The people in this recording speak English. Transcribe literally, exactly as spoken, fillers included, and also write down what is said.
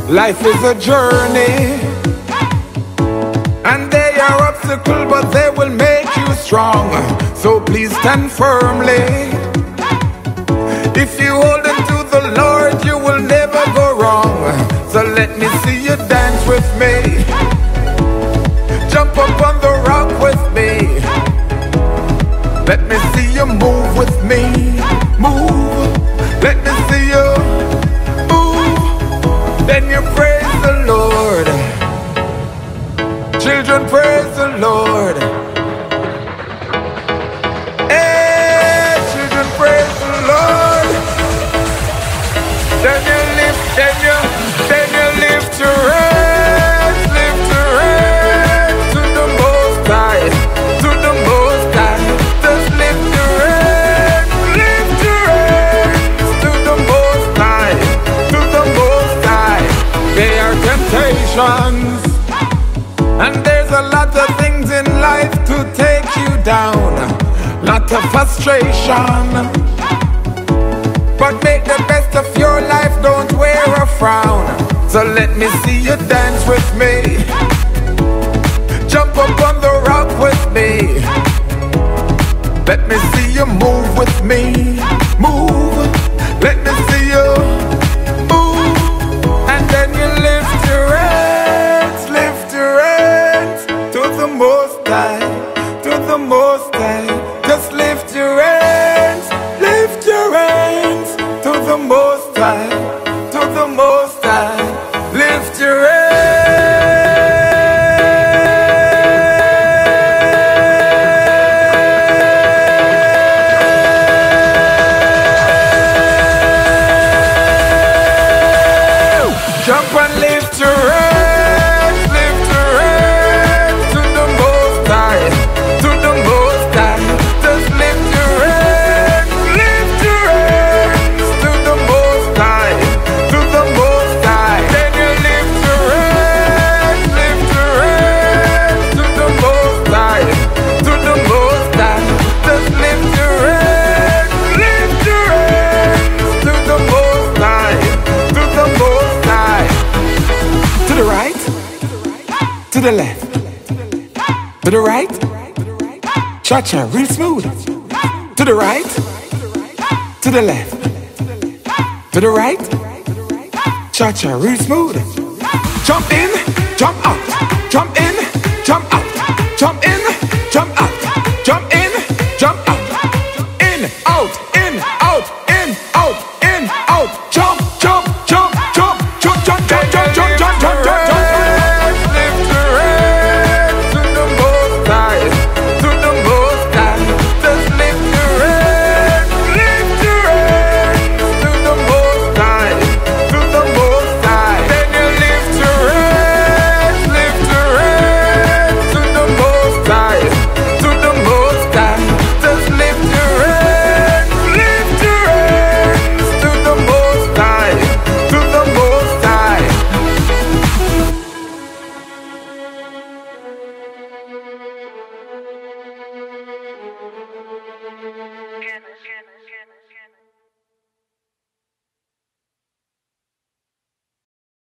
Life is a journey, and they are obstacles, but they will make you strong. So please stand firmly. If you hold into the Lord, you will never go wrong. So let me see you dance with me. Jump up on the rock with me. Let me see you move with me. Move. Let me see you move. Then you praise the Lord. Children, praise the Lord. Hey, children, praise the Lord. Then you lift, then you, then you lift your hands, lift your hands to the Most High, to the Most High. Just lift your hands, lift your hands to the Most High, to the Most High. There are temptations, and there's a lot of things in life to take you down. Lot of frustration, but make the best of your life, don't wear a frown. So let me see you dance with me. Jump up on the rock with me. Let me see you move with me. Move. Let me see you move. And then you lift your hands, lift your hands to the Most High, to the Most High. Just lift your hands, lift your hands to the Most High, to the Most High. Lift your hands. Jump and lift your hands, lift your hands to the Most High, to the Most High. Just lift your hands, lift your hands to the Most High, to the Most High. Then you lift your hands, lift your hands to the Most High, to the Most High. Just lift your hands, lift your hands to the Most High, to the Most High. To the right, to the left, to the right, cha-cha, real smooth. To the right, to the left, to the right, cha-cha, real smooth. Jump in, jump out, jump in.